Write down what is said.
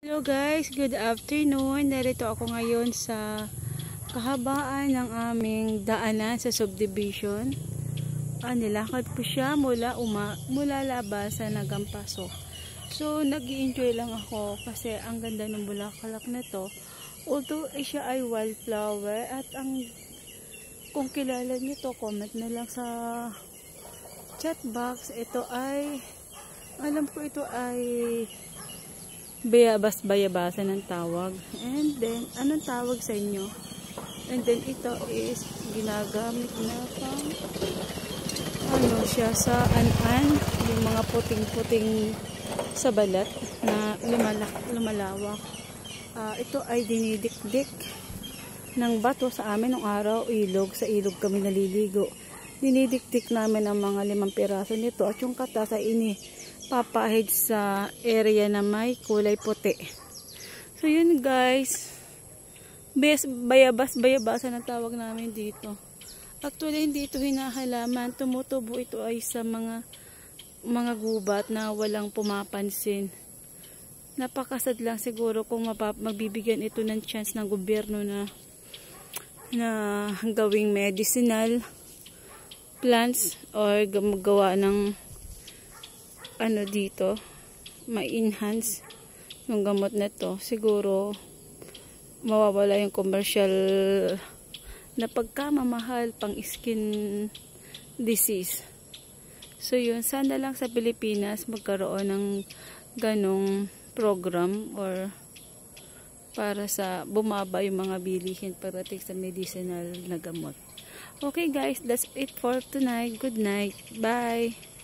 Hello guys, good afternoon. Narito ako ngayon sa kahabaan ng aming daanan sa subdivision. Nilakad ko siya mula labasan hanggang pasok. So nag-i-enjoy lang ako kasi ang ganda ng bulaklak na to. Although siya ay wildflower at kung kilala niyo to, comment na lang sa chat box. Alam ko ito ay bayabasan ng tawag. And then, anong tawag sa inyo? And then, ito is ginagamit na pang siya sa yung mga puting-puting sa balat na lumalawak. Ito ay dinidikdik ng bato sa amin ng araw, sa ilog kami naliligo. Dinidikdik namin ang mga 5 piraso nito at yung katas ay papahid sa area na may kulay puti. So yun guys, bayabasan ang tawag namin dito. Actually hindi ito hinahalaman, tumutubo ito ay sa mga gubat na walang pumapansin. Napakasad lang siguro kung magbibigyan ito ng chance ng gobyerno na gawing medicinal plants or magawa ng dito, ma-enhance yung gamot na to. Siguro mawawala yung commercial na pagkamamahal pang skin disease. So yun, sana lang sa Pilipinas magkaroon ng ganong program or para sa bumaba yung mga bilihin parating sa medicinal na gamot. Okay guys, that's it for tonight. Good night. Bye.